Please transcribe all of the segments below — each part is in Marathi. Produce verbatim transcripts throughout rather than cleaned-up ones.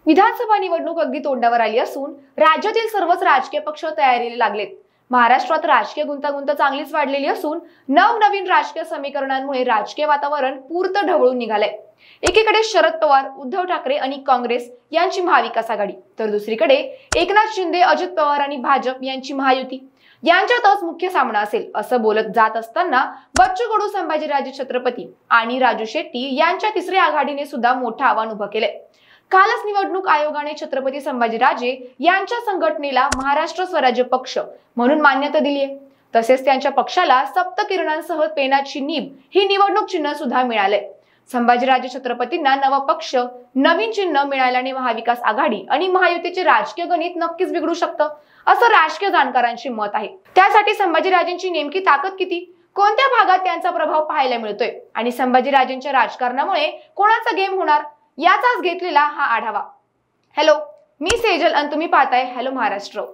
विधानसभा निवडणूक अगदी तोंडावर आली असून राज्यातील सर्वच राजकीय पक्ष तयारीला लागलेत। महाराष्ट्रात राजकीय गुंतागुंत चांगलीच वाढलेली असून नवनवीन राजकीय समीकरणांमुळे राजकीय वातावरण पूर्त ढवळून निघालंय। एकीकडे शरद पवार, उद्धव ठाकरे आणि काँग्रेस यांची महाविकास आघाडी, तर दुसरीकडे एकनाथ शिंदे, अजित पवार आणि भाजप यांची महायुती यांच्यातच मुख्य सामना असेल असं बोलत जात असताना बच्चू कडू, संभाजीराजे छत्रपती आणि राजू शेट्टी यांच्या तिसऱ्या आघाडीने सुद्धा मोठं आव्हान उभं केलंय। कालच निवडणूक आयोगाने छत्रपती संभाजीराजे यांच्या संघटनेला महाराष्ट्र स्वराज्य पक्ष म्हणून मान्यता दिली आहे। तसेच त्यांच्या पक्षाला सप्तकिरणांसह पेनाची नीब ही निवडणूक चिन्ह सुद्धा मिळालंय। संभाजीराजे छत्रपतींना नव पक्ष, नवीन चिन्ह मिळाल्याने महाविकास आघाडी आणि महायुतीचे राजकीय गणित नक्कीच बिघडू शकतं असं राजकीय जाणकारांचे मत आहे। त्यासाठी संभाजीराजेंची नेमकी ताकद किती, कोणत्या भागात त्यांचा प्रभाव पाहायला मिळतोय आणि संभाजीराजेंच्या राजकारणामुळे कोणाचा गेम होणार याचाच घेतलेला हा आढावा। हॅलो, मी सेजल आणि तुम्ही पाहताय हॅलो महाराष्ट्र।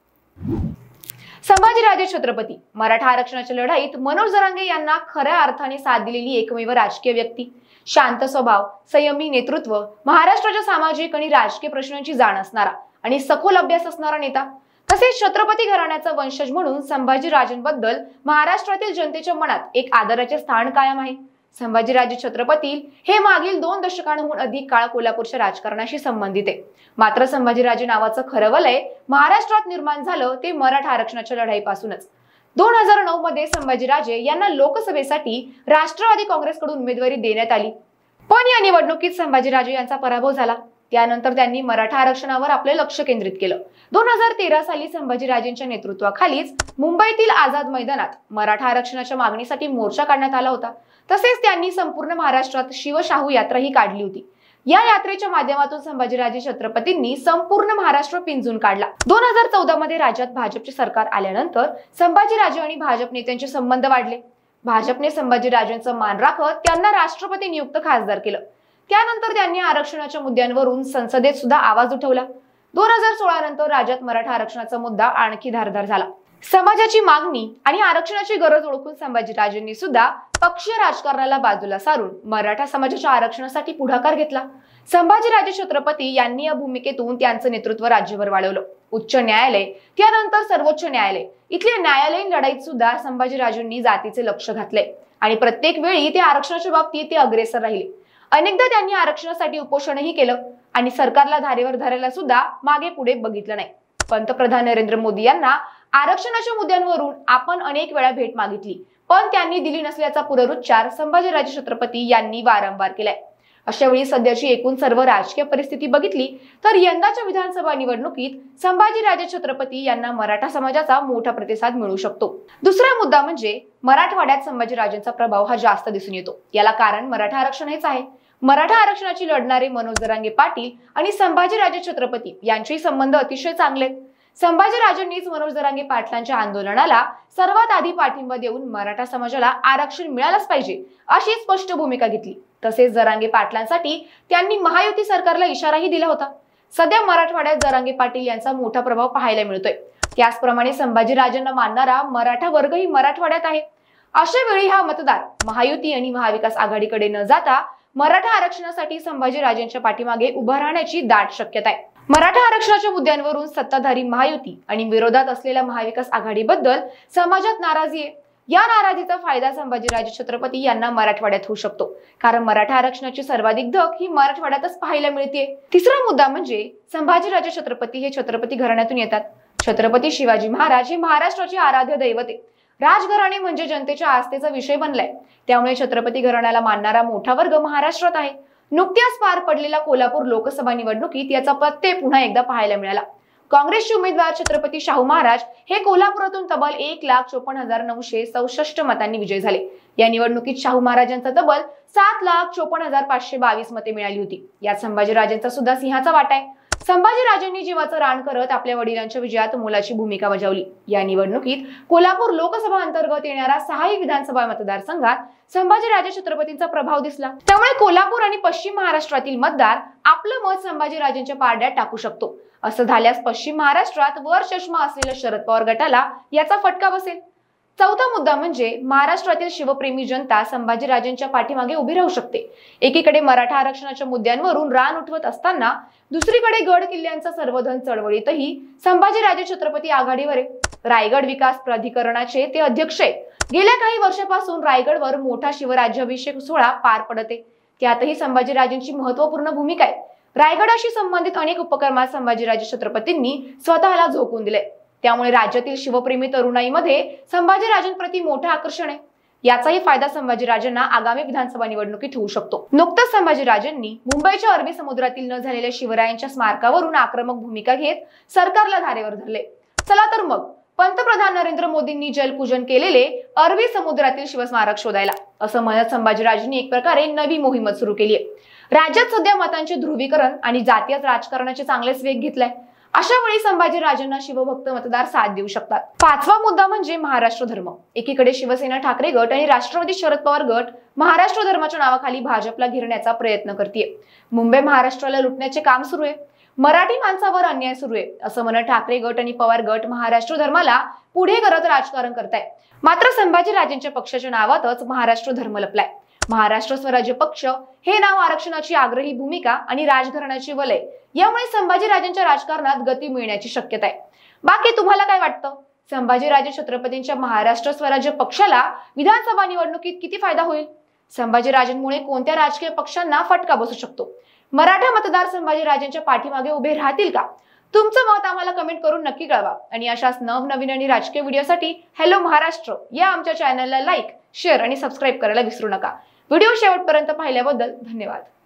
संभाजीराजे छत्रपती मराठा आरक्षणाच्या लढाईत मनोज जरांगे यांना खऱ्या अर्थाने साथ दिलेली एकमेव राजकीय व्यक्ती, शांत स्वभाव, संयमी नेतृत्व, महाराष्ट्राच्या सामाजिक आणि राजकीय प्रश्नांची जाण असणारा आणि सखोल अभ्यास असणारा नेता, तसेच छत्रपती घराण्याचा वंशज म्हणून संभाजीराजेंबद्दल महाराष्ट्रातील जनतेच्या मनात एक आदराचे स्थान कायम आहे। संभाजीराजे छत्रपती हे मागील दोन दशकांहून अधिक काळ कोल्हापूरच्या राजकारणाशी संबंधित आहे। मात्र संभाजीराजे नावाचं खरं वलय महाराष्ट्रात निर्माण झालं ते मराठा आरक्षणाच्या लढाईपासूनच। दोन हजार नऊ मध्ये संभाजीराजे यांना लोकसभेसाठी राष्ट्रवादी काँग्रेसकडून उमेदवारी देण्यात आली, पण या निवडणुकीत संभाजीराजे यांचा पराभव झाला। त्यानंतर त्यांनी मराठा आरक्षणावर आपले लक्ष केंद्रित केलं। दोन हजार तेरा साली संभाजीराजेंच्या नेतृत्वाखालीच मुंबईतील आझाद मैदानात मराठा आरक्षणाच्या मागणीसाठी मोर्चा काढण्यात आला होता। तसेच त्यांनी संपूर्ण महाराष्ट्रात शिवशाहू यात्रा ही काढली होती। या यात्रेच्या माध्यमातून संभाजीराजे छत्रपतींनी संपूर्ण महाराष्ट्र पिंजून काढला। दोन हजार चौदा मध्ये राज्यात भाजपचे सरकार आल्यानंतर संभाजीराजे आणि भाजप नेत्यांचे संबंध वाढले। भाजपने संभाजीराजेंचा मान राखत त्यांना राष्ट्रपती नियुक्त खासदार केलं। त्यानंतर त्यांनी आरक्षणाच्या मुद्द्यांवरून संसदेत सुद्धा आवाज उठवला। दोन हजार सोळा नंतर राज्यात मराठा आरक्षणाचा मुद्दा आणखी धारदार झाला। समाजाची मागणी आणि आरक्षणाची गरज ओळखून संभाजीराजेंनी सुद्धा पक्षीय राजकारणाला बाजूला सारून मराठा समाजाच्या आरक्षणासाठी पुढाकार घेतला। संभाजीराजे छत्रपती यांनी या भूमिकेतून त्यांचं नेतृत्व राज्यभर वाढवलं। उच्च न्यायालय, त्यानंतर सर्वोच्च न्यायालय, इथल्या न्यायालयीन लढाईत सुद्धा संभाजीराजेंनी जातीचे लक्ष घातले आणि प्रत्येक वेळी ते आरक्षणाच्या बाबतीत ते अग्रेसर राहिले। अनेकदा त्यांनी आरक्षणासाठी उपोषणही केलं आणि सरकारला धारेवर धरायला सुद्धा मागे पुढे बघितलं नाही। पंतप्रधान नरेंद्र मोदी यांना आरक्षणाच्या मुद्द्यांवरून आपण अनेक वेळा भेट मागितली, पण त्यांनी दिली नसल्याचा पुनरुच्चार संभाजीराजे छत्रपती यांनी वारंवार केलाय। अशा वेळी सध्याची एकूण सर्व राजकीय परिस्थिती बघितली तर यंदाच्या विधानसभा निवडणुकीत संभाजीराजे छत्रपती यांना मराठा समाजाचा मोठा प्रतिसाद मिळू शकतो। दुसरा मुद्दा म्हणजे मराठवाड्यात संभाजीराजेंचा प्रभाव हा जास्त दिसून येतो। याला कारण मराठा आरक्षण हेच आहे। मराठा आरक्षणाची लढणारे मनोज जरांगे पाटील आणि संभाजीराजे छत्रपती यांचे संबंध अतिशय चांगले आहेत। संभाजीराजेंनीच मनोज जरांगे पाटलांच्या आंदोलनाला सर्वात आधी पाठिंबा देऊन मराठा समाजाला आरक्षण मिळालंच पाहिजे अशी स्पष्ट भूमिका घेतली। तसेच जरांगे पाटलांसाठी त्यांनी महायुती सरकारला इशाराही दिला होता। सध्या मराठवाड्यात जरांगे पाटील यांचा मोठा प्रभाव पाहायला मिळतोय। त्याचप्रमाणे संभाजीराजेंना मानणारा मराठा वर्गही मराठवाड्यात आहे। अशा वेळी हा मतदार महायुती आणि महाविकास आघाडीकडे न जाता मराठा आरक्षणासाठी संभाजीराजेंच्या पाठीमागे उभा राहण्याची दाट शक्यता आहे। मराठा आरक्षणाच्या मुद्द्यांवरून सत्ताधारी महायुती आणि विरोधात असलेल्या महाविकास आघाडीबद्दल समाजात नाराजी आहे। या नाराजीचा फायदा संभाजीराजे छत्रपती यांना मराठवाड्यात होऊ शकतो, कारण मराठा आरक्षणाची सर्वाधिक धग ही मराठवाड्यातच पाहायला मिळते। तिसरा मुद्दा म्हणजे संभाजीराजे छत्रपती हे छत्रपती घराण्यातून येतात। छत्रपती शिवाजी महाराज हे महाराष्ट्राचे आराध्य दैवत आहे। राजघराणे म्हणजे जनतेच्या आस्थेचा विषय बनलाय, त्यामुळे छत्रपती घराण्याला मानणारा मोठा वर्ग महाराष्ट्रात आहे। नुकत्याच पार पडलेल्या कोल्हापूर लोकसभा निवडणुकीत याचा प्रत्यय पुन्हा एकदा पाहायला मिळाला। काँग्रेसचे उमेदवार छत्रपती शाहू महाराज हे कोल्हापुरातून तब्बल एक लाख चोपन्न हजार नऊशे चौसष्ट मतांनी विजयी झाले। या निवडणुकीत शाहू महाराजांचा तब्बल सात लाख चोपन्न हजार पाचशे बावीस मते मिळाली होती। यात संभाजीराजेंचा सुद्धा सिंहाचा वाटा आहे। संभाजीराजेंनी जीवाचं रान करत आपल्या वडिलांच्या विजयात मोलाची भूमिका बजावली। या निवडणुकीत कोल्हापूर लोकसभा अंतर्गत येणाऱ्या सहाही विधानसभा मतदारसंघात संभाजीराजे छत्रपतींचा प्रभाव दिसला। त्यामुळे कोल्हापूर आणि पश्चिम महाराष्ट्रातील मतदार आपलं मत संभाजीराजेंच्या पारड्यात टाकू शकतो। असं झाल्यास पश्चिम महाराष्ट्रात वर चष्मा असलेल्या शरद पवार गटाला याचा फटका बसेल। चौथा मुद्दा म्हणजे महाराष्ट्रातील शिवप्रेमी जनता संभाजीराजेंच्या पाठीमागे उभी राहू शकते। एकीकडे मराठा आरक्षणाच्या मुद्द्यांवरून रान उठवत असताना दुसरीकडे गड किल्ल्यांचा सर्वधन चळवळीतही संभाजीराजे छत्रपती आघाडीवर आहे। रायगड विकास प्राधिकरणाचे ते अध्यक्ष आहेत। गेल्या काही वर्षापासून रायगडवर मोठा शिवराज्याभिषेक सोहळा पार पडते, त्यातही संभाजीराजेंची महत्त्वपूर्ण भूमिका आहे। रायगडाशी संबंधित अनेक उपक्रमात संभाजीराजे छत्रपतींनी स्वतःला झोकून दिले, त्यामुळे राज्यातील शिवप्रेमी तरुणाईमध्ये संभाजीराजेंप्रती मोठं आकर्षण आहे। याचाही फायदा संभाजीराजेंना आगामी विधानसभा निवडणुकीत होऊ शकतो। नुकतंच संभाजीराजेंनी मुंबईच्या अरबी समुद्रातील न झालेल्या शिवरायांच्या स्मारकावरून आक्रमक भूमिका घेत सरकारला धारेवर धरले। चला तर मग पंतप्रधान नरेंद्र मोदींनी जलपूजन केलेले अरबी समुद्रातील शिवस्मारक शोधायला, असं म्हणत संभाजीराजेंनी एक प्रकारे नवी मोहीमच सुरू केली आहे। राज्यात सध्या मतांचे ध्रुवीकरण आणि जातीय राजकारणाचे चांगलेच वेग घेतलाय। अशा वेळी संभाजीराजेंना शिवभक्त मतदार साथ देऊ शकतात। पाचवा मुद्दा म्हणजे महाराष्ट्र धर्म। एकीकडे शिवसेना ठाकरे गट आणि राष्ट्रवादी शरद पवार गट महाराष्ट्र धर्माच्या नावाखाली भाजपला घेरण्याचा प्रयत्न करते। मुंबई महाराष्ट्राला लुटण्याचे काम सुरू आहे, मराठी माणसावर अन्याय सुरू आहे, असं म्हणत ठाकरे गट आणि पवार गट महाराष्ट्र धर्माला पुढे करत राजकारण करताय। मात्र संभाजीराजेंच्या पक्षाच्या नावातच महाराष्ट्र धर्म लपलाय। महाराष्ट्र स्वराज्य पक्ष हे नाव आरक्षणाची आग्रही भूमिका आणि राजघराण्याची वलय यामुळे संभाजीराजेंच्या राजकारणात गती मिळण्याची शक्यता आहे। बाकी तुम्हाला काय वाटतं? संभाजीराजे छत्रपतींच्या महाराष्ट्र स्वराज्य पक्षाला विधानसभा निवडणुकीत किती फायदा होईल? संभाजीराजेंमुळे कोणत्या राजकीय पक्षांना फटका बसू शकतो? मराठा मतदार संभाजीराजेंच्या पाठीमागे उभे राहतील का? तुमचं मत आम्हाला कमेंट करून नक्की कळवा आणि अशाच नवनवीन आणि राजकीय व्हिडिओसाठी हॅलो महाराष्ट्र या आमच्या चॅनलला लाईक, शेअर आणि सबस्क्राईब करायला विसरू नका। व्हिडिओ शेवटपर्यंत पाहिल्याबद्दल धन्यवाद।